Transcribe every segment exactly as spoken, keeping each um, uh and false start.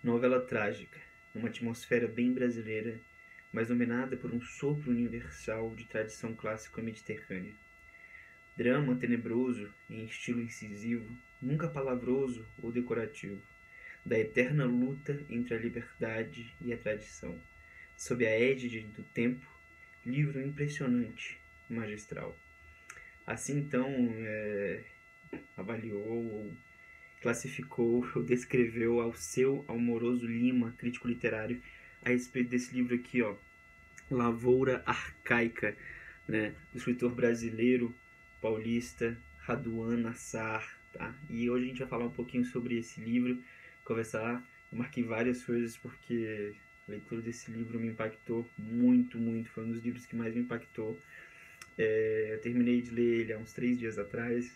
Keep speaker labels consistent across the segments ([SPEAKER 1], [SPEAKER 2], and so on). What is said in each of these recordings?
[SPEAKER 1] Novela trágica, numa atmosfera bem brasileira, mas dominada por um sopro universal de tradição clássica mediterrânea. Drama tenebroso, em estilo incisivo, nunca palavroso ou decorativo, da eterna luta entre a liberdade e a tradição. Sob a égide do tempo, livro impressionante, magistral. Assim, então, é, avaliou, classificou, descreveu Alceu Amoroso Lima, crítico literário, a respeito desse livro aqui, ó, Lavoura Arcaica, né, do escritor brasileiro paulista Raduan Nassar, tá? E hoje a gente vai falar um pouquinho sobre esse livro, conversar. Eu marquei várias coisas porque a leitura desse livro me impactou muito, muito. Foi um dos livros que mais me impactou. É, eu terminei de ler ele há uns três dias atrás.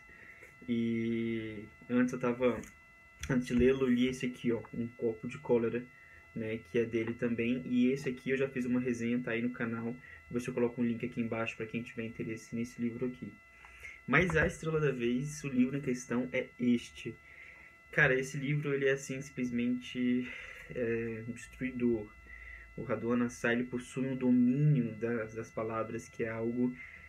[SPEAKER 1] E antes eu tava, antes de lê-lo, eu li esse aqui, ó, Um Copo de Cólera, né, que é dele também. E esse aqui eu já fiz uma resenha, tá aí no canal. Vou ver se eu coloco um link aqui embaixo para quem tiver interesse nesse livro aqui. Mas a estrela da vez, o livro em questão é este. Cara, esse livro ele é assim simplesmente é, um destruidor. O Raduan Nassar ele possui um domínio das, das palavras que é algo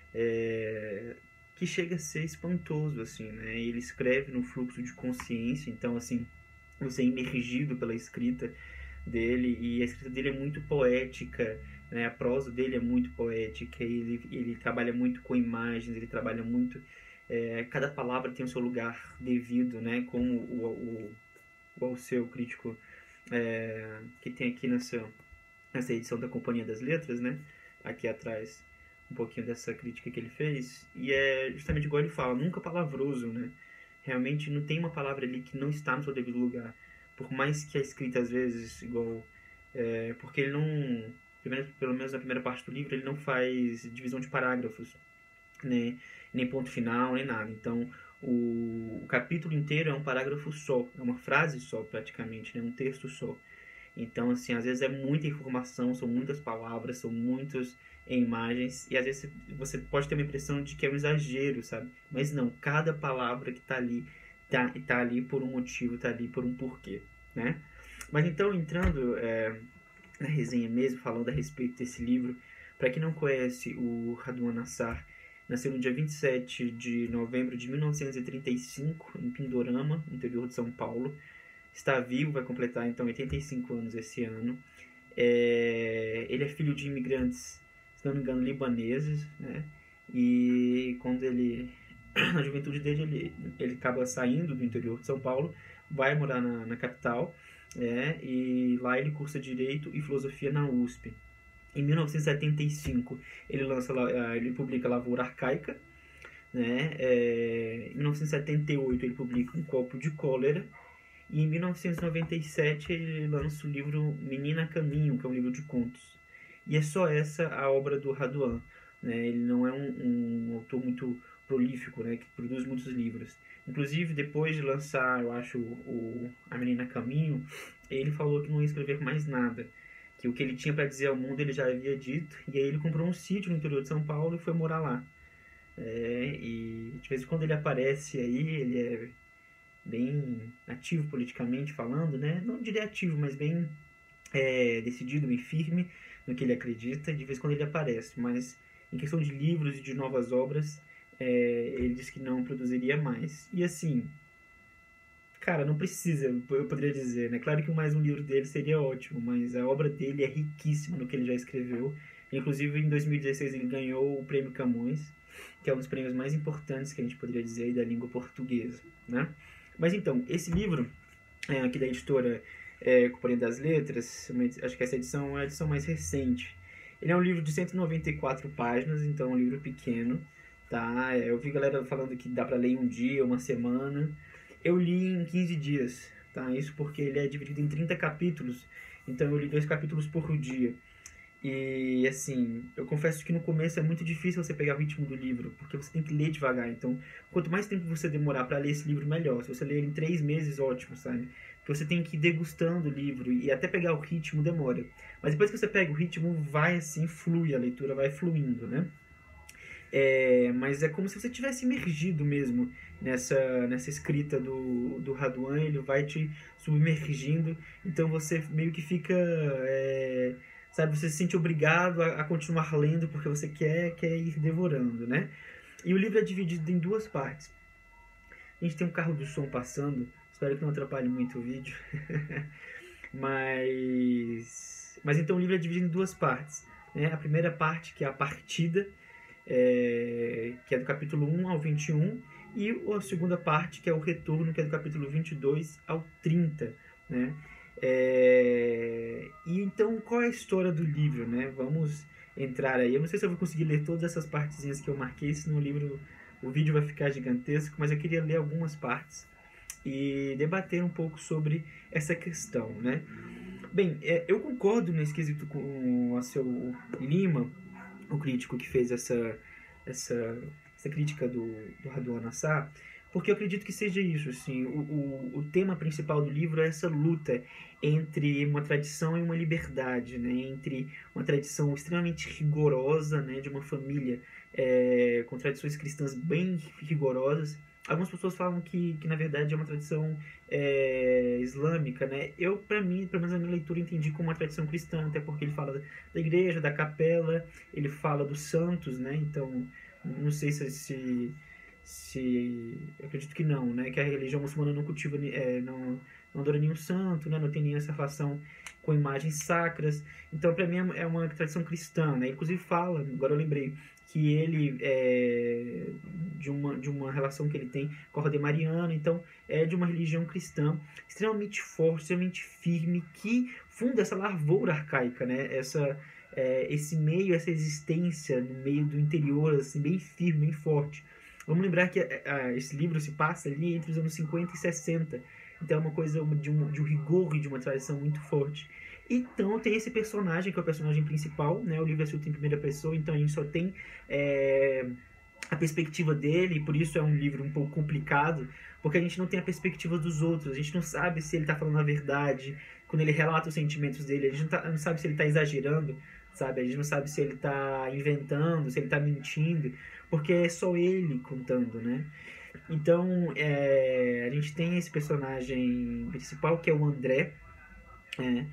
[SPEAKER 1] é, que chega a ser espantoso, assim, né? Ele escreve no fluxo de consciência, então assim você é imergido pela escrita dele, e a escrita dele é muito poética, né? A prosa dele é muito poética, ele, ele trabalha muito com imagens, ele trabalha muito, é, cada palavra tem o seu lugar devido, né? Como o, o, o Alceu, crítico, é, que tem aqui nessa, nessa edição da Companhia das Letras, né? Aqui atrás, um pouquinho dessa crítica que ele fez, e é justamente igual ele fala, nunca palavroso, né? Realmente não tem uma palavra ali que não está no seu devido lugar. Por mais que a escrita, às vezes, igual... É, porque ele não... Primeiro, pelo menos na primeira parte do livro, ele não faz divisão de parágrafos, né? Nem ponto final, nem nada. Então, o, o capítulo inteiro é um parágrafo só. É uma frase só, praticamente, né? Um texto só. Então, assim, às vezes é muita informação, são muitas palavras, são muitas imagens, e às vezes você pode ter uma impressão de que é um exagero, sabe? Mas não, cada palavra que tá ali, tá, tá ali por um motivo, tá ali por um porquê, né? Mas então, entrando é, na resenha mesmo, falando a respeito desse livro, para quem não conhece, o Raduan Nassar nasceu no dia vinte e sete de novembro de mil novecentos e trinta e cinco, em Pindorama, no interior de São Paulo. Está vivo, vai completar então oitenta e cinco anos esse ano. É, ele é filho de imigrantes, se não me engano, libaneses, né? E quando ele, na juventude dele, ele, ele acaba saindo do interior de São Paulo, vai morar na, na capital, né? E lá ele cursa Direito e Filosofia na U S P. Em mil novecentos e setenta e cinco, ele, lança, ele publica Lavoura Arcaica, né? É, em mil novecentos e setenta e oito, ele publica Um Copo de Cólera. E em mil novecentos e noventa e sete ele lança o livro Menina a Caminho, que é um livro de contos. E é só essa a obra do Raduan, né? Ele não é um, um autor muito prolífico, né? Que produz muitos livros. Inclusive, depois de lançar, eu acho, o, A Menina a Caminho, ele falou que não ia escrever mais nada. Que o que ele tinha para dizer ao mundo ele já havia dito. E aí ele comprou um sítio no interior de São Paulo e foi morar lá. É, e de vez em quando ele aparece aí, ele é bem ativo politicamente falando, né? Não diria ativo, mas bem é, decidido, bem firme no que ele acredita. De vez em quando ele aparece, mas em questão de livros e de novas obras, é, ele diz que não produziria mais. E assim, cara, não precisa, eu poderia dizer, né? Claro que mais um livro dele seria ótimo, mas a obra dele é riquíssima no que ele já escreveu. Inclusive, em dois mil e dezesseis, ele ganhou o Prêmio Camões, que é um dos prêmios mais importantes que a gente poderia dizer aí da língua portuguesa, né? Mas então, esse livro, é, aqui da editora é, Companhia das Letras, acho que essa edição é a edição mais recente. Ele é um livro de cento e noventa e quatro páginas, então é um livro pequeno, tá? É, eu vi galera falando que dá pra ler em um dia, uma semana. Eu li em quinze dias, tá? Isso porque ele é dividido em trinta capítulos, então eu li dois capítulos por dia. E assim, eu confesso que no começo é muito difícil você pegar o ritmo do livro, porque você tem que ler devagar. Então, quanto mais tempo você demorar para ler esse livro, melhor. Se você ler ele em três meses, ótimo, sabe? Porque você tem que ir degustando o livro e até pegar o ritmo demora. Mas depois que você pega o ritmo, vai assim, flui, a leitura vai fluindo, né? É, mas é como se você tivesse imergido mesmo nessa, nessa escrita do, do Raduan, ele vai te submergindo, então você meio que fica, é, sabe, você se sente obrigado a, a continuar lendo porque você quer, quer ir devorando, né? E o livro é dividido em duas partes. A gente tem um carro do som passando, espero que não atrapalhe muito o vídeo, mas, mas então o livro é dividido em duas partes, né? A primeira parte, que é a partida, É, que é do capítulo um ao vinte e um, e a segunda parte, que é o retorno, que é do capítulo vinte e dois ao trinta, né? É, e então, qual é a história do livro, né? Vamos entrar aí. Eu não sei se eu vou conseguir ler todas essas partezinhas que eu marquei, senão o livro, o vídeo vai ficar gigantesco, mas eu queria ler algumas partes e debater um pouco sobre essa questão, né? Bem, é, eu concordo nesse quesito com a seu Lima, o crítico que fez essa, essa, essa crítica do, do Raduan Nassar, porque eu acredito que seja isso, assim, o, o, o tema principal do livro é essa luta entre uma tradição e uma liberdade, né, entre uma tradição extremamente rigorosa, né, de uma família é, com tradições cristãs bem rigorosas. Algumas pessoas falam que, que na verdade é uma tradição é, islâmica, né? Eu, para mim, pelo menos na minha leitura, entendi como uma tradição cristã, até porque ele fala da igreja, da capela, ele fala dos santos, né? Então, não sei se, se, se eu acredito que não, né? Que a religião muçulmana não cultiva, é, não, não adora nenhum santo, né? Não tem nenhuma essa relação com imagens sacras. Então, para mim, é uma tradição cristã, né? Inclusive fala, agora eu lembrei, que ele é de uma, de uma relação que ele tem com a Ordem Mariana, então é de uma religião cristã extremamente forte, extremamente firme, que funda essa lavoura arcaica, né? Essa, é, esse meio, essa existência no meio do interior, assim, bem firme, bem forte. Vamos lembrar que a, esse livro se passa ali entre os anos cinquenta e sessenta, então é uma coisa de um, de um rigor e de uma tradição muito forte. Então tem esse personagem, que é o personagem principal, né? O livro é escrito em primeira pessoa, então a gente só tem é, a perspectiva dele, e por isso é um livro um pouco complicado, porque a gente não tem a perspectiva dos outros, a gente não sabe se ele está falando a verdade, quando ele relata os sentimentos dele, a gente não, tá, não sabe se ele está exagerando, sabe? A gente não sabe se ele está inventando, se ele está mentindo, porque é só ele contando, né? Então, é, a gente tem esse personagem principal, que é o André, né?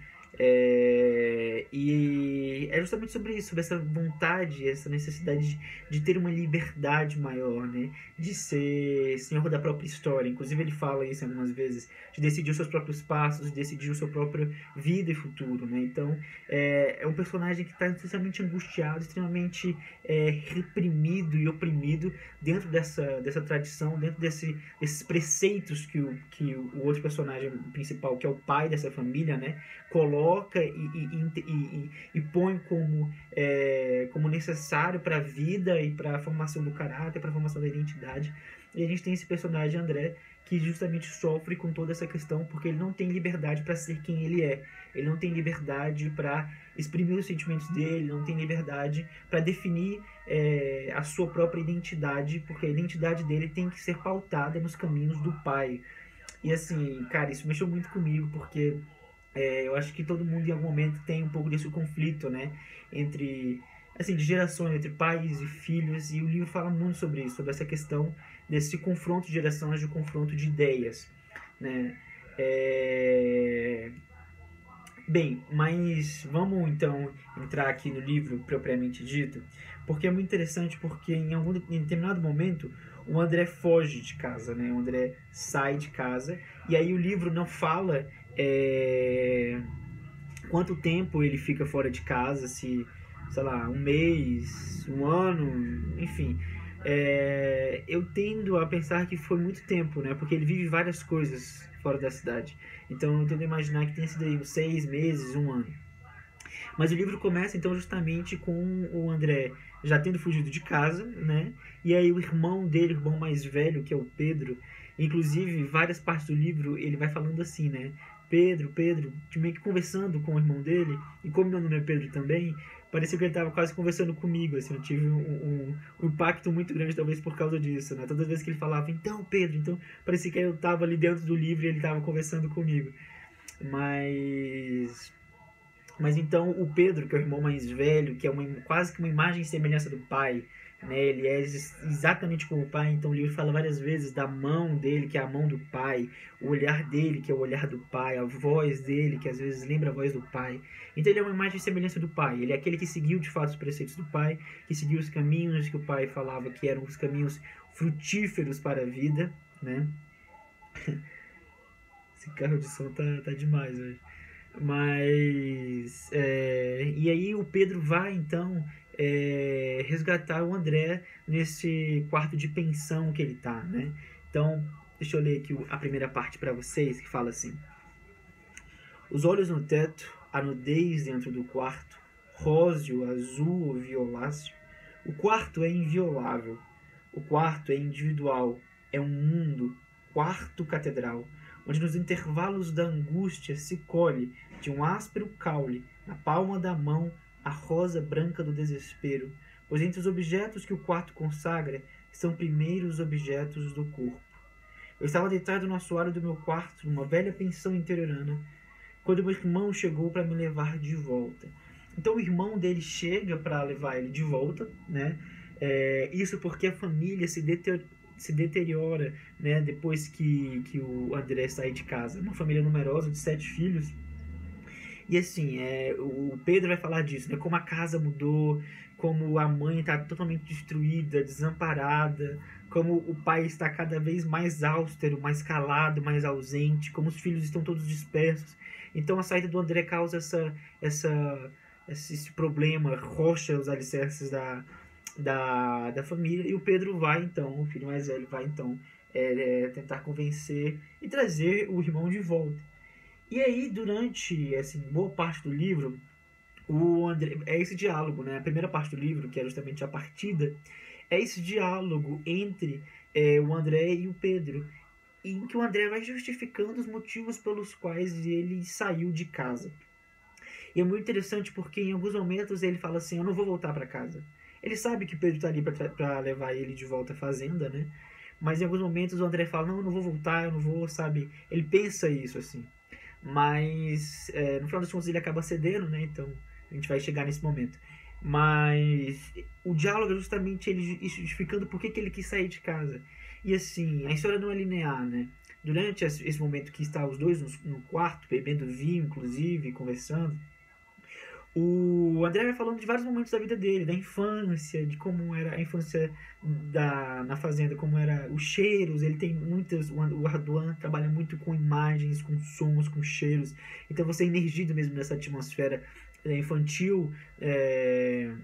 [SPEAKER 1] É, e é justamente sobre isso, sobre essa vontade, essa necessidade de, de ter uma liberdade maior, né? De ser senhor da própria história. Inclusive ele fala isso algumas vezes, de decidir os seus próprios passos, de decidir o seu próprio vida e futuro, né? Então é, é um personagem que está extremamente angustiado, extremamente é, reprimido e oprimido dentro dessa, dessa tradição, dentro desse, desses preceitos que o, que o outro personagem principal, que é o pai dessa família, né? Coloca e, e, e, e, e põe como, é, como necessário para a vida e para a formação do caráter, para a formação da identidade. E a gente tem esse personagem, André, que justamente sofre com toda essa questão porque ele não tem liberdade para ser quem ele é. Ele não tem liberdade para exprimir os sentimentos dele, não tem liberdade para definir é, a sua própria identidade, porque a identidade dele tem que ser pautada nos caminhos do pai. E assim, cara, isso mexeu muito comigo, porque É, eu acho que todo mundo em algum momento tem um pouco desse conflito, né? Entre, assim, de gerações, entre pais e filhos, e o livro fala muito sobre isso, sobre essa questão desse confronto de gerações, de confronto de ideias, né? É... Bem, mas vamos então entrar aqui no livro propriamente dito, porque é muito interessante, porque em algum em determinado momento o André foge de casa, né? O André sai de casa, e aí o livro não fala é, quanto tempo ele fica fora de casa, se, sei lá, um mês, um ano, enfim. É, eu tendo a pensar que foi muito tempo, né? Porque ele vive várias coisas fora da cidade. Então eu tendo a imaginar que tenha sido aí uns seis meses, um ano. Mas o livro começa então justamente com o André já tendo fugido de casa, né? E aí o irmão dele, o irmão mais velho, que é o Pedro, inclusive várias partes do livro ele vai falando assim, né? Pedro, Pedro, meio que conversando com o irmão dele, e como meu nome é Pedro também, parecia que ele estava quase conversando comigo, assim, eu tive um, um, um impacto muito grande talvez por causa disso, né? Todas as vezes que ele falava, então Pedro, então parecia que eu estava ali dentro do livro e ele estava conversando comigo. Mas... Mas então o Pedro, que é o irmão mais velho, que é uma, quase que uma imagem e semelhança do pai, né? Ele é exatamente como o pai, então o livro fala várias vezes da mão dele, que é a mão do pai, o olhar dele, que é o olhar do pai, a voz dele, que às vezes lembra a voz do pai. Então ele é uma imagem e semelhança do pai, ele é aquele que seguiu de fato os preceitos do pai, que seguiu os caminhos que o pai falava que eram os caminhos frutíferos para a vida, né? Esse carro de som tá, tá demais hoje. Mas é, e aí o Pedro vai então é, resgatar o André nesse quarto de pensão que ele tá, né? Então deixa eu ler aqui a primeira parte para vocês, que fala assim: os olhos no teto, a nudez dentro do quarto, róseo, azul ou violáceo. O quarto é inviolável, o quarto é individual, é um mundo, quarto catedral, onde nos intervalos da angústia se colhe de um áspero caule na palma da mão a rosa branca do desespero, pois entre os objetos que o quarto consagra são primeiros objetos do corpo. Eu estava deitado no assoalho do meu quarto, numa velha pensão interiorana, quando meu irmão chegou para me levar de volta. Então o irmão dele chega para levar ele de volta, né? É, isso porque a família se deteriora, se deteriora, né, depois que, que o André sai de casa. Uma família numerosa de sete filhos. E assim, é, o Pedro vai falar disso, né? Como a casa mudou, como a mãe está totalmente destruída, desamparada, como o pai está cada vez mais austero, mais calado, mais ausente, como os filhos estão todos dispersos. Então a saída do André causa essa, essa, esse problema, rocha os alicerces da, da, da família. E o Pedro vai então, o filho mais velho vai então é, é, tentar convencer e trazer o irmão de volta. E aí, durante assim, boa parte do livro, o André, é esse diálogo, né? A primeira parte do livro, que é justamente a partida, é esse diálogo entre é, o André e o Pedro, em que o André vai justificando os motivos pelos quais ele saiu de casa. E é muito interessante porque em alguns momentos ele fala assim: eu não vou voltar para casa. Ele sabe que o Pedro está ali para levar ele de volta à fazenda, né? Mas em alguns momentos o André fala: não, eu não vou voltar, eu não vou, sabe? Ele pensa isso, assim. Mas é, no final das contas ele acaba cedendo, né? Então a gente vai chegar nesse momento. Mas o diálogo é justamente ele justificando por que, que ele quis sair de casa. E assim, a história não é linear, né? Durante esse momento que está os dois no quarto, bebendo vinho, inclusive, conversando, o André vai falando de vários momentos da vida dele, da infância, de como era a infância da, na fazenda, como era os cheiros. Ele tem muitas, o Ardoin trabalha muito com imagens, com sons, com cheiros. Então você é energido mesmo nessa atmosfera infantil é,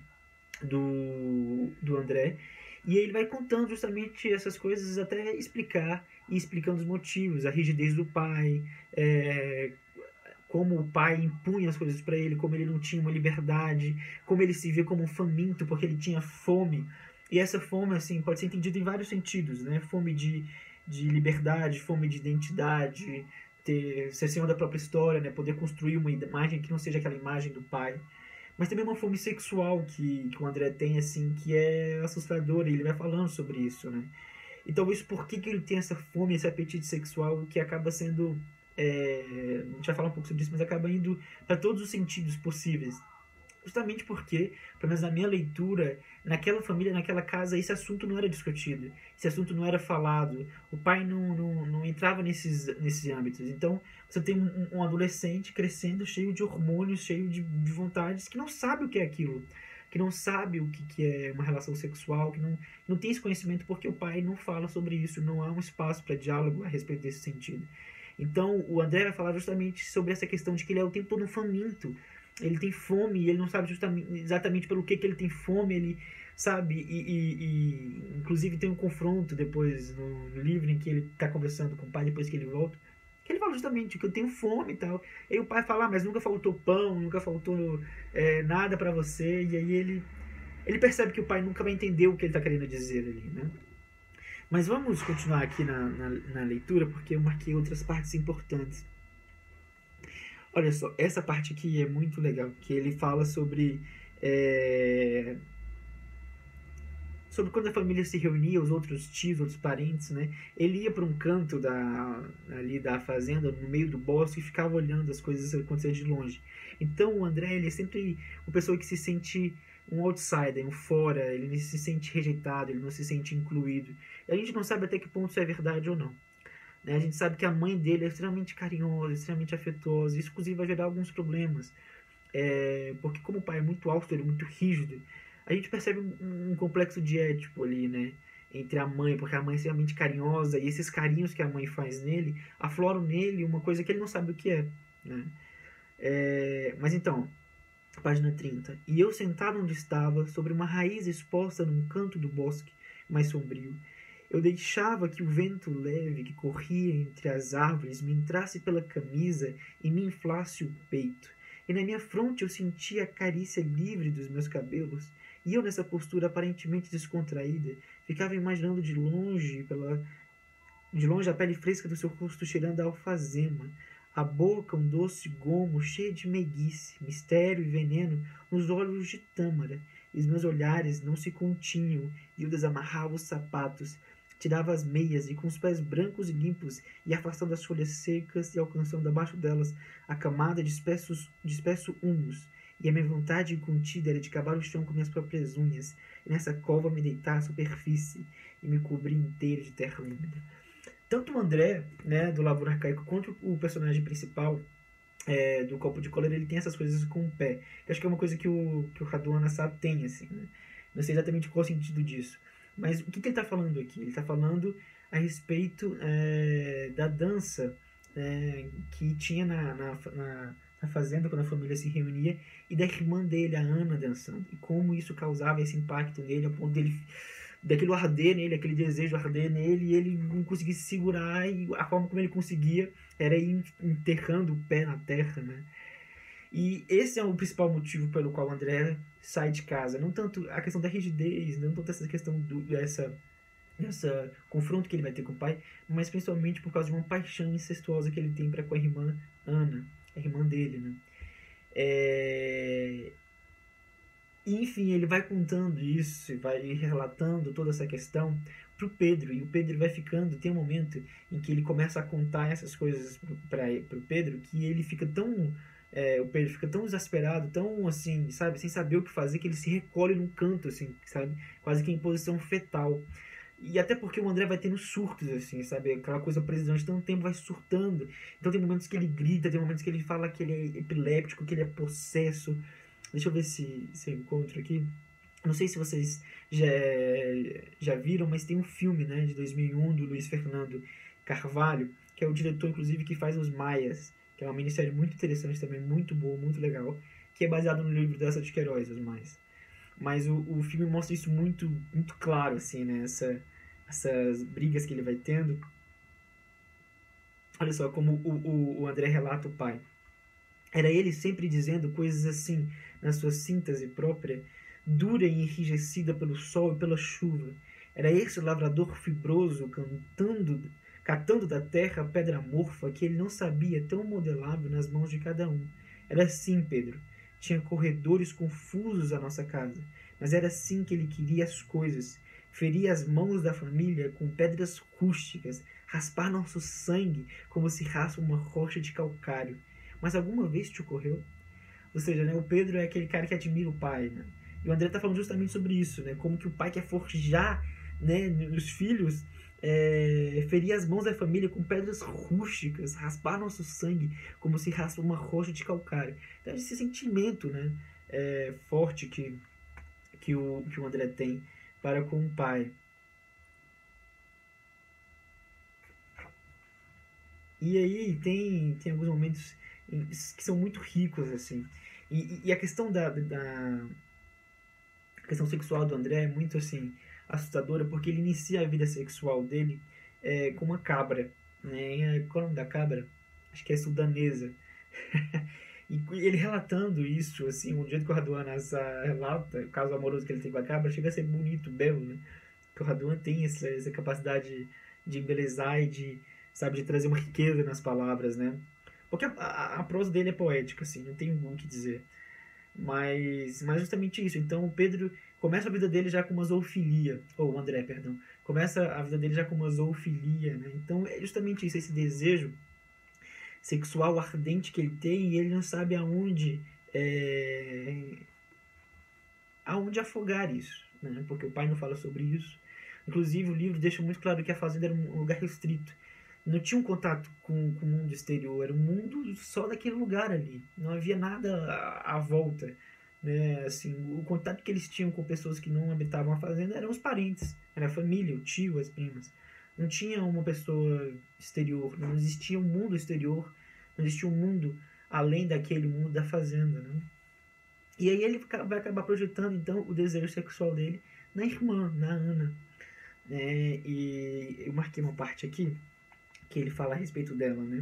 [SPEAKER 1] do, do André. E ele vai contando justamente essas coisas até explicar e explicando os motivos, a rigidez do pai, é, como o pai impunha as coisas para ele, como ele não tinha uma liberdade, como ele se via como um faminto porque ele tinha fome. E essa fome, assim, pode ser entendida em vários sentidos, né? Fome de, de liberdade, fome de identidade, ter, ser senhor da própria história, né? Poder construir uma imagem que não seja aquela imagem do pai. Mas também uma fome sexual que, que o André tem, assim, que é assustadora, e ele vai falando sobre isso, né? E talvez por que, que ele tem essa fome, esse apetite sexual que acaba sendo... É, a gente vai falar um pouco sobre isso, mas acaba indo para todos os sentidos possíveis. Justamente porque, pelo menos na minha leitura, naquela família, naquela casa, esse assunto não era discutido, esse assunto não era falado, o pai não, não, não entrava nesses, nesses âmbitos. Então, você tem um, um adolescente crescendo cheio de hormônios, cheio de, de vontades, que não sabe o que é aquilo, que não sabe o que, que é uma relação sexual, que não, não tem esse conhecimento porque o pai não fala sobre isso, não há um espaço para diálogo a respeito desse sentido. Então, o André vai falar justamente sobre essa questão de que ele é o tempo todo um faminto. Ele tem fome e ele não sabe justamente, exatamente pelo que, que ele tem fome, ele sabe, e, e, e inclusive tem um confronto depois no, no livro em que ele está conversando com o pai depois que ele volta, que ele fala justamente que eu tenho fome e tal. E aí o pai fala: ah, mas nunca faltou pão, nunca faltou é, nada para você, e aí ele, ele percebe que o pai nunca vai entender o que ele está querendo dizer ali, né? Mas vamos continuar aqui na, na, na leitura, porque eu marquei outras partes importantes. Olha só, essa parte aqui é muito legal, que ele fala sobre é, sobre quando a família se reunia, os outros tios, outros parentes, né? Ele ia para um canto da, ali da fazenda, no meio do bosque, e ficava olhando as coisas acontecerem de longe. Então o André, ele é sempre uma pessoa que se sente
[SPEAKER 2] um outsider, um fora, ele não se sente rejeitado, ele não se sente incluído. E a gente não sabe até que ponto isso é verdade ou não. Né? A gente sabe que a mãe dele é extremamente carinhosa, extremamente afetuosa, isso inclusive vai gerar alguns problemas. É, porque como o pai é muito austero, muito rígido, a gente percebe um, um complexo de ético ali, né? Entre a mãe, porque a mãe é extremamente carinhosa, e esses carinhos que a mãe faz nele, afloram nele uma coisa que ele não sabe o que é, né? É, mas então, página trinta. E eu sentado onde estava, sobre uma raiz exposta num canto do bosque mais sombrio, eu deixava que o vento leve que corria entre as árvores me entrasse pela camisa e me inflasse o peito. E na minha fronte eu sentia a carícia livre dos meus cabelos. E eu, nessa postura aparentemente descontraída, ficava imaginando de longe, pela, de longe a pele fresca do seu rosto cheirando a alfazema, a boca um doce gomo cheio de meiguice, mistério e veneno nos olhos de tâmara. E os meus olhares não se continham, e eu desamarrava os sapatos, tirava as meias e com os pés brancos e limpos e afastando as folhas secas e alcançando abaixo delas a camada de espessos, de espesso humus. E a minha vontade incontida era de cavar o chão com minhas próprias unhas, e nessa cova me deitar à superfície e me cobrir inteiro de terra úmida. Tanto o André, né, do Lavoura Arcaico, quanto o personagem principal é, do Copo de Cólera, ele tem essas coisas com o pé. Eu acho que é uma coisa que o, que o Raduan Assad tem, assim, né? Não sei exatamente qual é o sentido disso. Mas o que, que ele está falando aqui? Ele está falando a respeito é, da dança é, que tinha na, na, na, na fazenda, quando a família se reunia, e da irmã dele, a Ana, dançando. E como isso causava esse impacto nele, a ponto dele, daquilo arder nele, aquele desejo arder nele, e ele não conseguia se segurar, e a forma como ele conseguia era ir enterrando o pé na terra, né? E esse é o principal motivo pelo qual o André sai de casa. Não tanto a questão da rigidez, não tanto essa questão do, dessa, dessa confronto que ele vai ter com o pai, mas principalmente por causa de uma paixão incestuosa que ele tem para com a irmã Ana, a irmã dele, né? É... Enfim, ele vai contando isso, vai relatando toda essa questão pro Pedro, e o Pedro vai ficando, tem um momento em que ele começa a contar essas coisas para pro Pedro, que ele fica tão... É, o Pedro fica tão exasperado, tão assim, sabe, sem saber o que fazer, que ele se recolhe num canto, assim, sabe, quase que em posição fetal. E até porque o André vai tendo surtos, assim, sabe, aquela coisa presa durante tanto tempo vai surtando. Então tem momentos que ele grita, tem momentos que ele fala que ele é epiléptico, que ele é possesso. Deixa eu ver se, se eu encontro aqui. Não sei se vocês já, já viram, mas tem um filme, né, de dois mil e um, do Luiz Fernando Carvalho, que é o diretor, inclusive, que faz Os Maias, que é uma minissérie muito interessante também, muito boa, muito legal, que é baseado no livro dessa de Queiroz, Os Maias. Mas o, o filme mostra isso muito, muito claro, assim, né, Essa, essas brigas que ele vai tendo. Olha só como o, o, o André relata o pai. Era ele sempre dizendo coisas assim, na sua síntese própria, dura e enrijecida pelo sol e pela chuva. Era esse lavrador fibroso cantando, catando da terra a pedra amorfa que ele não sabia tão modelável nas mãos de cada um. Era assim, Pedro. Tinha corredores confusos à nossa casa, mas era assim que ele queria as coisas. Feria as mãos da família com pedras rústicas, raspar nosso sangue como se raspa uma rocha de calcário. Mas alguma vez te ocorreu? Ou seja, né, o Pedro é aquele cara que admira o pai, né? E o André está falando justamente sobre isso, né? Como que o pai quer forjar, né, nos filhos, é, ferir as mãos da família com pedras rústicas, raspar nosso sangue como se raspa uma rocha de calcário. Então esse sentimento, né, é, forte que, que, o, que o André tem para com o pai. E aí tem, tem alguns momentos que são muito ricos, assim. E, e a questão da, da a questão sexual do André é muito, assim, assustadora, porque ele inicia a vida sexual dele é, com uma cabra, né? Qual é o nome da cabra? Acho que é sudanesa. E ele relatando isso, assim, o jeito que o Raduan relata, o caso amoroso que ele tem com a cabra, chega a ser bonito, belo, né? Porque o Raduan tem essa, essa capacidade de embelezar e de, sabe, de trazer uma riqueza nas palavras, né? Porque a, a, a prosa dele é poética, assim, não tem o que dizer. Mas, mas justamente isso. Então o Pedro começa a vida dele já com uma zoofilia, ou o André, perdão, começa a vida dele já com uma zoofilia, né? Então é justamente isso, esse desejo sexual ardente que ele tem, e ele não sabe aonde é, aonde afogar isso, né? Porque o pai não fala sobre isso. Inclusive, o livro deixa muito claro que a fazenda era um lugar restrito. Não tinha um contato com, com o mundo exterior, era um mundo só daquele lugar ali. Não havia nada à, à volta. Né? Assim, o contato que eles tinham com pessoas que não habitavam a fazenda eram os parentes, era a família, o tio, as primas. Não tinha uma pessoa exterior, não existia um mundo exterior, não existia um mundo além daquele mundo da fazenda. Né? E aí ele vai acabar projetando, então, o desejo sexual dele na irmã, na Ana. É, e eu marquei uma parte aqui que ele fala a respeito dela, né?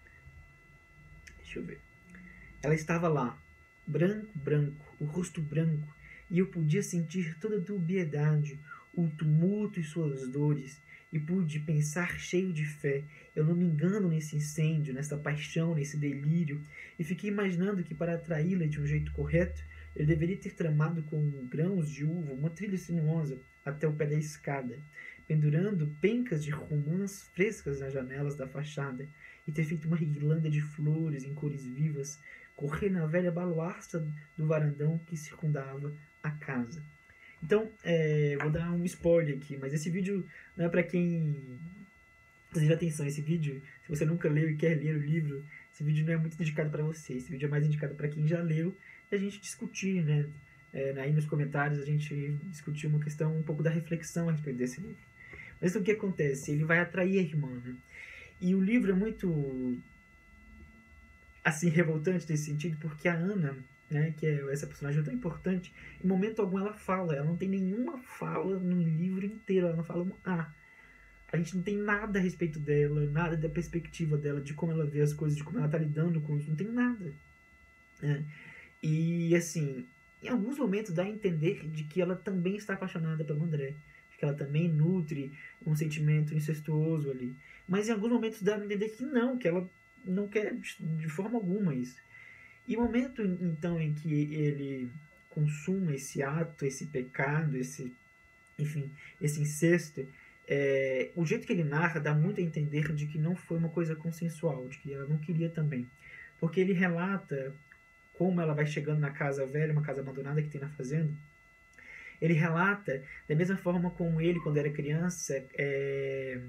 [SPEAKER 2] Deixa eu ver. Ela estava lá, branco, branco, o rosto branco, e eu podia sentir toda a dubiedade, o tumulto e suas dores, e pude pensar cheio de fé. Eu não me engano nesse incêndio, nessa paixão, nesse delírio, e fiquei imaginando que para atraí-la de um jeito correto, ele deveria ter tramado com grãos de uva uma trilha sinuosa até o pé da escada, pendurando pencas de romãs frescas nas janelas da fachada, e ter feito uma guirlanda de flores em cores vivas, correr na velha baluarda do varandão que circundava a casa. Então, é, vou dar um spoiler aqui, mas esse vídeo não é para quem... Preste atenção, esse vídeo, se você nunca leu e quer ler o livro, esse vídeo não é muito indicado para você, esse vídeo é mais indicado para quem já leu e a gente discutir, né? É, aí nos comentários a gente discutir uma questão, um pouco da reflexão a respeito desse livro. Mas então o que acontece? Ele vai atrair a irmã, né? E o livro é muito, assim, revoltante nesse sentido, porque a Ana, né, que é essa personagem tão importante, em momento algum ela fala, ela não tem nenhuma fala no livro inteiro, ela não fala um A. A gente não tem nada a respeito dela, nada da perspectiva dela, de como ela vê as coisas, de como ela está lidando com isso, não tem nada. Né? E, assim, em alguns momentos dá a entender de que ela também está apaixonada pelo André, de que ela também nutre um sentimento incestuoso ali. Mas em alguns momentos dá a entender que não, que ela não quer de forma alguma isso. E o momento, então, em que ele consuma esse ato, esse pecado, esse, enfim, esse incesto, é, o jeito que ele narra dá muito a entender de que não foi uma coisa consensual, de que ela não queria também. Porque ele relata como ela vai chegando na casa velha, uma casa abandonada que tem na fazenda. Ele relata da mesma forma como ele, quando era criança, é,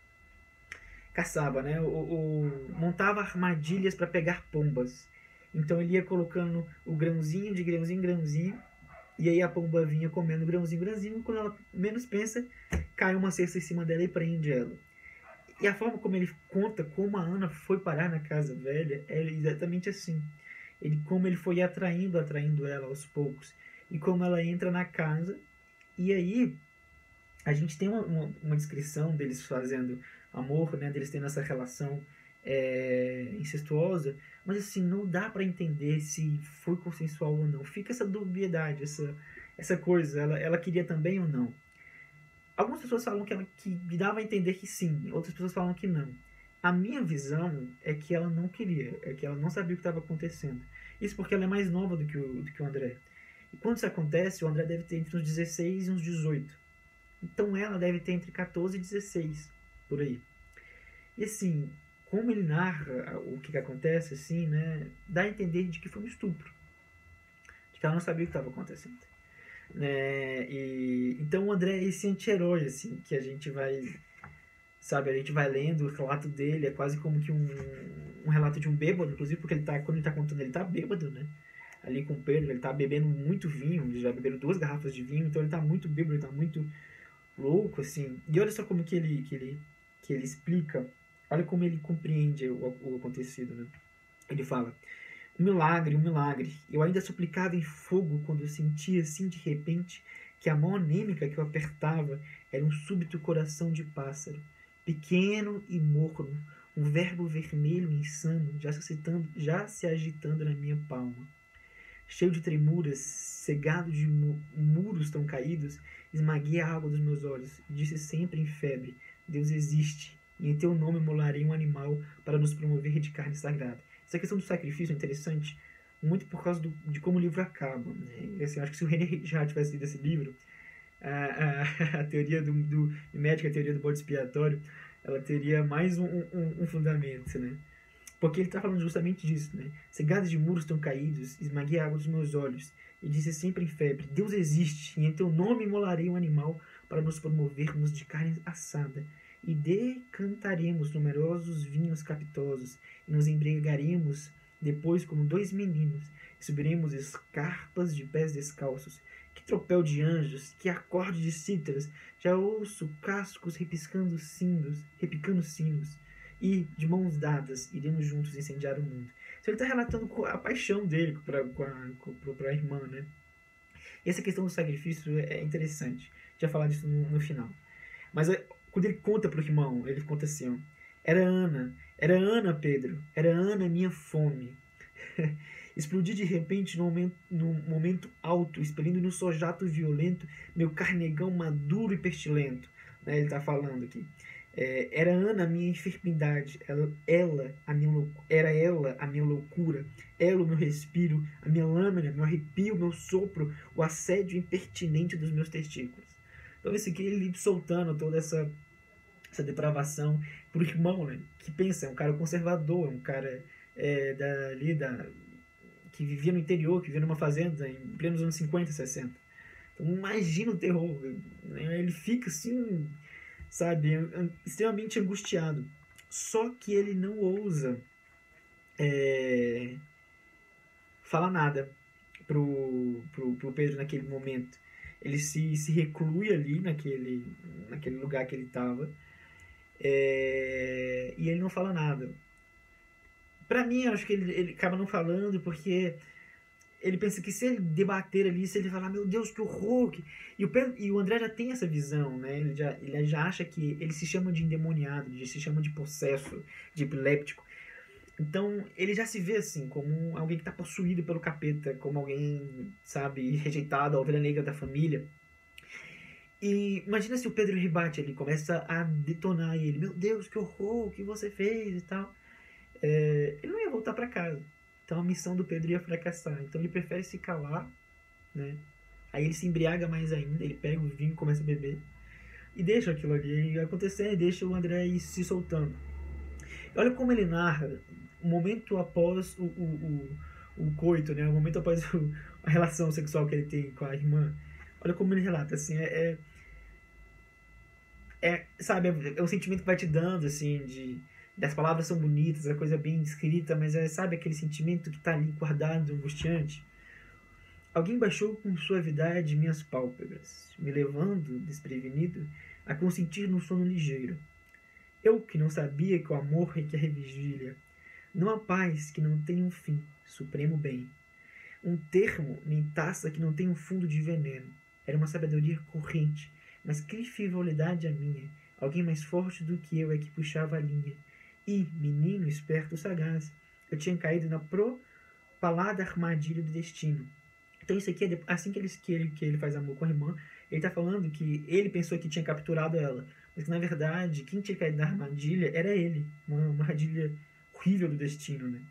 [SPEAKER 2] caçava, né? O, o, montava armadilhas para pegar pombas. Então ele ia colocando o grãozinho de grãozinho em grãozinho, e aí a pomba vinha comendo grãozinho grãozinho, e quando ela menos pensa, cai uma cesta em cima dela e prende ela. E a forma como ele conta como a Ana foi parar na casa velha é exatamente assim. Ele, como ele foi atraindo, atraindo ela aos poucos, e como ela entra na casa, e aí a gente tem uma, uma, uma descrição deles fazendo amor, né, deles tendo essa relação é, incestuosa, mas assim, não dá para entender se foi consensual ou não. Fica essa dubiedade, essa, essa coisa, ela, ela queria também ou não. Algumas pessoas falam que, ela, que dava a entender que sim, outras pessoas falam que não. A minha visão é que ela não queria, é que ela não sabia o que estava acontecendo. Isso porque ela é mais nova do que, o, do que o André. E quando isso acontece, o André deve ter entre uns dezesseis e uns dezoito. Então ela deve ter entre quatorze e dezesseis, por aí. E assim, como ele narra o que, que acontece, assim, né, dá a entender de que foi um estupro. De que ela não sabia o que estava acontecendo. Né? E, então o André é esse anti-herói, assim, que a gente vai... Sabe, a gente vai lendo o relato dele, é quase como que um, um relato de um bêbado, inclusive porque ele tá, quando ele tá contando, ele tá bêbado, né? Ali com o Pedro, ele tá bebendo muito vinho, ele já beberam duas garrafas de vinho, então ele tá muito bêbado, ele tá muito louco, assim. E olha só como que ele, que ele, que ele explica, olha como ele compreende o, o acontecido, né? Ele fala: um milagre, um milagre. Eu ainda suplicava em fogo quando eu sentia, assim, de repente, que a mão anêmica que eu apertava era um súbito coração de pássaro. Pequeno e morno, um verbo vermelho e insano, já se, agitando, já se agitando na minha palma. Cheio de tremuras, cegado de mu muros tão caídos, esmaguei a água dos meus olhos e disse sempre em febre: Deus existe, e em teu nome molarei um animal para nos promover de carne sagrada. Essa questão do sacrifício é interessante, muito por causa do, de como o livro acaba. Né? Assim, acho que se o René já tivesse lido esse livro, A, a, a teoria do, do médico, a teoria do bode expiatório, ela teria mais um, um, um fundamento, né? Porque ele está falando justamente disso, né? Cegadas de muros estão caídos, esmaguei a água dos meus olhos. E disse sempre em febre, Deus existe, e em teu nome imolarei um animal para nos promovermos de carne assada. E decantaremos numerosos vinhos capitosos, e nos embriagaremos depois como dois meninos, e subiremos escarpas de pés descalços. Que tropel de anjos, que acorde de cítaras, já ouço cascos repiscando sinos, repicando sinos. E, de mãos dadas, iremos juntos incendiar o mundo. Então ele está relatando a paixão dele para a irmã, né? E essa questão do sacrifício é interessante. Já falar disso no, no final. Mas quando ele conta para o irmão, ele conta assim, ó, era Ana, era Ana, Pedro, era Ana minha fome. Explodi de repente num momento, num momento alto, expelindo num sojato violento meu carnegão maduro e pestilento. Né, ele está falando aqui. É, era Ana a minha enfermidade, ela, ela a minha loucura, era ela a minha loucura, ela o meu respiro, a minha lâmina, meu arrepio, meu sopro, o assédio impertinente dos meus testículos. Então isso aqui ele soltando toda essa, essa depravação pro irmão, né, que pensa, é um cara conservador, é um cara é, da, ali, da, que vivia no interior, que vivia numa fazenda em plenos anos cinquenta, sessenta. Então imagina o terror, né, ele fica assim, sabe, extremamente angustiado. Só que ele não ousa é, falar nada pro, pro, pro Pedro naquele momento. Ele se, se reclui ali naquele, naquele lugar que ele estava é, e ele não fala nada. Pra mim, eu acho que ele, ele acaba não falando porque ele pensa que se ele debater ali, se ele falar, meu Deus, que horror! Que... E, o Pedro, e o André já tem essa visão, né? Ele já, ele já acha que ele se chama de endemoniado, ele se chama de possesso, de epiléptico. Então, ele já se vê assim, como alguém que está possuído pelo capeta, como alguém, sabe, rejeitado, a ovelha negra da família. E imagina se o Pedro rebate ali, começa a detonar ele. Meu Deus, que horror, o que você fez e tal. É, ele não ia voltar para casa. Então a missão do Pedro ia fracassar. Então ele prefere se calar, né? Aí ele se embriaga mais ainda, ele pega o vinho e começa a beber. E deixa aquilo ali acontecer, e deixa o André ir se soltando. E olha como ele narra o momento após o, o, o, o coito, né? O momento após o, a relação sexual que ele tem com a irmã. Olha como ele relata, assim, é... é, é sabe, é, é um sentimento que vai te dando, assim, de... As palavras são bonitas, a coisa é bem escrita, mas é, sabe aquele sentimento que está ali guardado, angustiante? Alguém baixou com suavidade minhas pálpebras, me levando, desprevenido, a consentir num sono ligeiro. Eu que não sabia que o amor requer vigília, não há paz que não tenha um fim, supremo bem. Um termo, nem taça que não tenha um fundo de veneno. Era uma sabedoria corrente, mas que frivolidade a minha. Alguém mais forte do que eu é que puxava a linha. E, menino esperto sagaz, eu tinha caído na propalada armadilha do destino. Então isso aqui é assim que ele, que, ele, que ele faz amor com a irmã, ele está falando que ele pensou que tinha capturado ela, mas que na verdade quem tinha caído na armadilha era ele, uma, uma armadilha horrível do destino, né?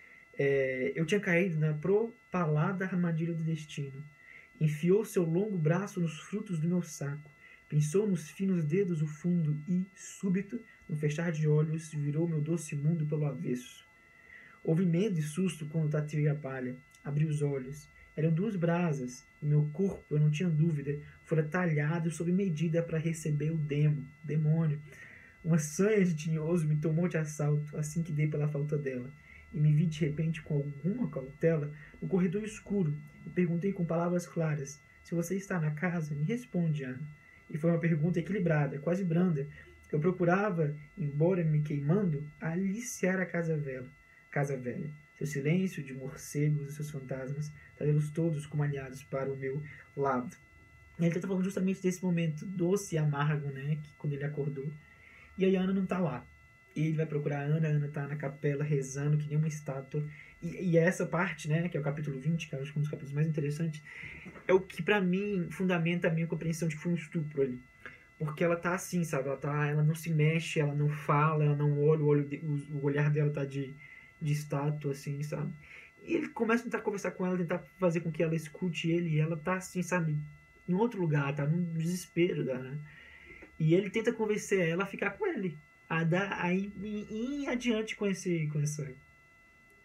[SPEAKER 2] É, eu tinha caído na propalada armadilha do destino. Enfiou seu longo braço nos frutos do meu saco, pensou nos finos dedos o fundo e, súbito, no fechar de olhos, virou meu doce mundo pelo avesso. Houve medo e susto quando tateei a palha. Abri os olhos. Eram duas brasas, e meu corpo, eu não tinha dúvida, fora talhado sob medida para receber o demo, demônio. Uma sanha de tinhoso me tomou de assalto, assim que dei pela falta dela, e me vi de repente com alguma cautela no corredor escuro, e perguntei com palavras claras, se você está na casa, me responde, Ana. E foi uma pergunta equilibrada, quase branda. Eu procurava, embora me queimando, aliciar a casa velha. Casa velha. Seu silêncio de morcegos e seus fantasmas, trazê-los todos como aliados para o meu lado. E ele está falando justamente desse momento doce e amargo, né? Que, quando ele acordou. E aí a Ana não está lá. E ele vai procurar a Ana, a Ana está na capela rezando que nem uma estátua. E, e essa parte, né? Que é o capítulo vinte, que é um dos capítulos mais interessantes, é o que para mim fundamenta a minha compreensão de que foi um estupro ali. Porque ela tá assim, sabe? Ela, tá, ela não se mexe, ela não fala, ela não olha, o, olho de, o, o olhar dela tá de, de estátua, assim, sabe? E ele começa a tentar conversar com ela, tentar fazer com que ela escute ele, e ela tá assim, sabe? Em outro lugar, tá num desespero, né? E ele tenta convencer ela a ficar com ele, a, dar, a ir, ir, ir adiante com, esse, com, essa,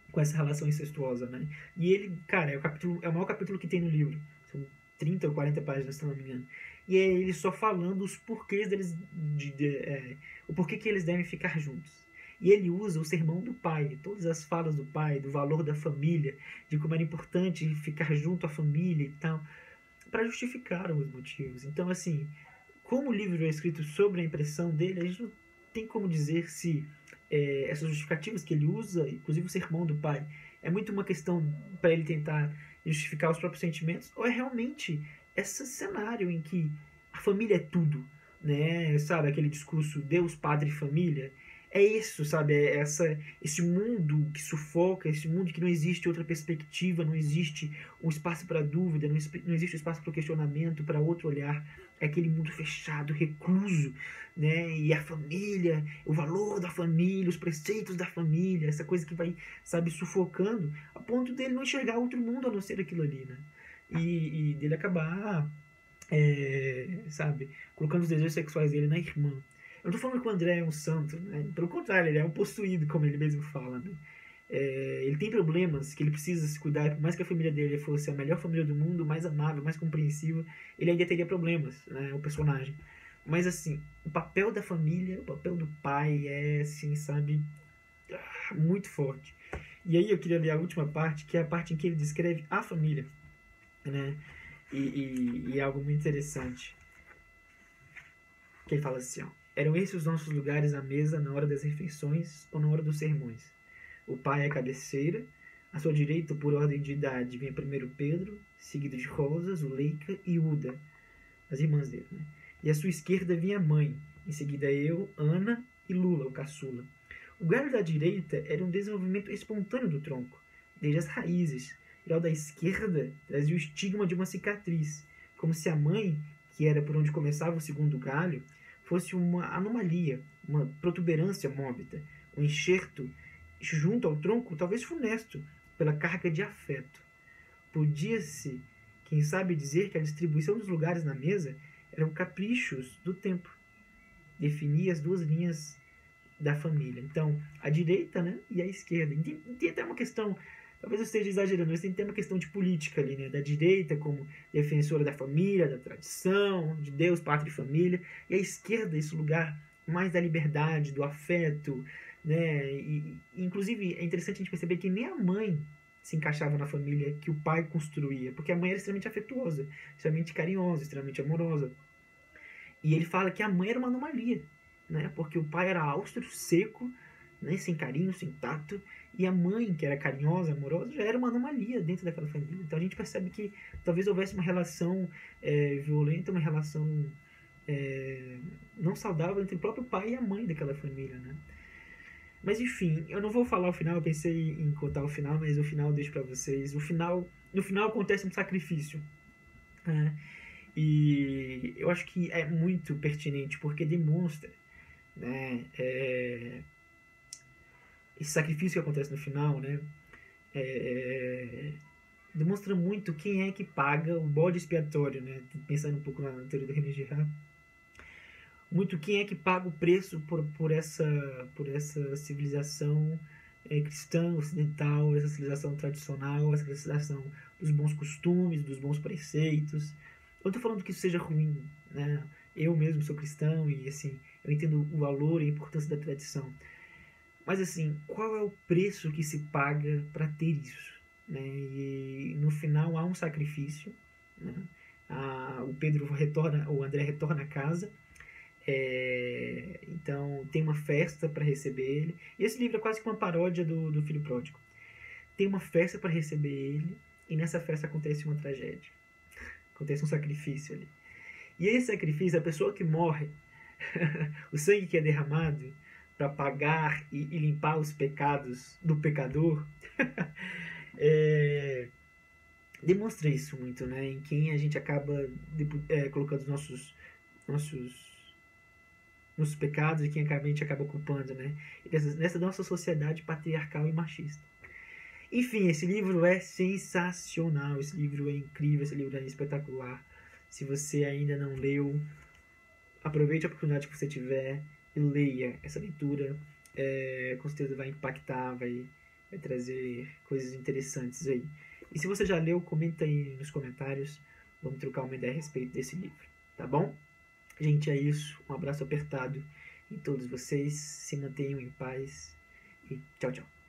[SPEAKER 2] com essa relação incestuosa, né? E ele, cara, é o, capítulo, é o maior capítulo que tem no livro. São trinta ou quarenta páginas, se não me engano. E é ele só falando os porquês deles, de, de, é, o porquê que eles devem ficar juntos. E ele usa o sermão do pai, todas as falas do pai, do valor da família, de como era importante ficar junto à família e tal, para justificar os motivos. Então, assim, como o livro é escrito sobre a impressão dele, a gente não tem como dizer se é, essas justificativas que ele usa, inclusive o sermão do pai, é muito uma questão para ele tentar justificar os próprios sentimentos, ou é realmente esse cenário em que a família é tudo, né? Sabe, aquele discurso Deus, Padre e Família. É isso, sabe? É essa, esse mundo que sufoca, esse mundo que não existe outra perspectiva, não existe um espaço para dúvida, não, não existe um espaço para questionamento, para outro olhar. É aquele mundo fechado, recluso, né? E a família, o valor da família, os preceitos da família, essa coisa que vai, sabe, sufocando, a ponto dele não enxergar outro mundo a não ser aquilo ali, né? E, e dele acabar, é, sabe, colocando os desejos sexuais dele na irmã. Eu não tô falando que o André é um santo, né? Pelo contrário, ele é um possuído, como ele mesmo fala, né? É, ele tem problemas que ele precisa se cuidar, e por mais que a família dele fosse a melhor família do mundo, mais amável, mais compreensiva, ele ainda teria problemas, né? O personagem. Mas, assim, o papel da família, o papel do pai é, assim, sabe, muito forte. E aí eu queria ler a última parte, que é a parte em que ele descreve a família, né? E, e, e é algo muito interessante. Que ele fala assim, ó: eram esses os nossos lugares à mesa na hora das refeições ou na hora dos sermões. O pai é a cabeceira, à sua direita, por ordem de idade, vinha primeiro Pedro, seguido de Rosa, Zuleika e Uda, as irmãs dele, né? E à sua esquerda vinha a mãe, em seguida eu, Ana e Lula, o caçula. O galho da direita era um desenvolvimento espontâneo do tronco, desde as raízes, e ao da esquerda trazia o estigma de uma cicatriz, como se a mãe, que era por onde começava o segundo galho, fosse uma anomalia, uma protuberância mórbida, um enxerto junto ao tronco, talvez funesto, pela carga de afeto. Podia-se, quem sabe, dizer que a distribuição dos lugares na mesa eram caprichos do tempo. Definia as duas linhas da família. Então, a direita, né, e a esquerda. E tem, tem até uma questão, talvez eu esteja exagerando, mas tem até uma questão de política ali, né, da direita como defensora da família, da tradição, de Deus, pátria e família, e a esquerda, esse lugar mais da liberdade, do afeto, né, e, inclusive é interessante a gente perceber que nem a mãe se encaixava na família que o pai construía, porque a mãe era extremamente afetuosa, extremamente carinhosa, extremamente amorosa. E ele fala que a mãe era uma anomalia, né, porque o pai era austro, seco, né, sem carinho, sem tato, e a mãe, que era carinhosa, amorosa, já era uma anomalia dentro daquela família. Então a gente percebe que talvez houvesse uma relação é, violenta, uma relação é, não saudável entre o próprio pai e a mãe daquela família, né? Mas enfim, eu não vou falar o final, eu pensei em contar o final, mas o final eu deixo pra vocês. O final, no final acontece um sacrifício, né? E eu acho que é muito pertinente, porque demonstra, né, é, esse sacrifício que acontece no final, né, é, demonstra muito quem é que paga o bode expiatório, né, pensando um pouco na teoria do René Girard, muito quem é que paga o preço por, por, essa, por essa civilização é, cristã, ocidental, essa civilização tradicional, essa civilização dos bons costumes, dos bons preceitos. Eu não estou falando que isso seja ruim, né? Eu mesmo sou cristão e assim, eu entendo o valor e a importância da tradição. Mas assim, qual é o preço que se paga para ter isso, né? E no final há um sacrifício, né? Ah, o Pedro retorna, o André retorna a casa. É, então tem uma festa para receber ele. E esse livro é quase que uma paródia do, do Filho Pródigo. Tem uma festa para receber ele e nessa festa acontece uma tragédia. Acontece um sacrifício ali. E esse sacrifício, a pessoa que morre, o sangue que é derramado para pagar e, e limpar os pecados do pecador, é, demonstra isso muito, né? Em quem a gente acaba é, colocando os nossos, nossos, nossos pecados e quem a gente acaba culpando, né? Nessa, nessa nossa sociedade patriarcal e machista. Enfim, esse livro é sensacional, esse livro é incrível, esse livro é espetacular. Se você ainda não leu, aproveite a oportunidade que você tiver e leia essa leitura. É, com certeza vai impactar, vai, vai trazer coisas interessantes aí. E se você já leu, comenta aí nos comentários. Vamos trocar uma ideia a respeito desse livro, tá bom? Gente, é isso. Um abraço apertado em todos vocês. Se mantenham em paz. E tchau, tchau.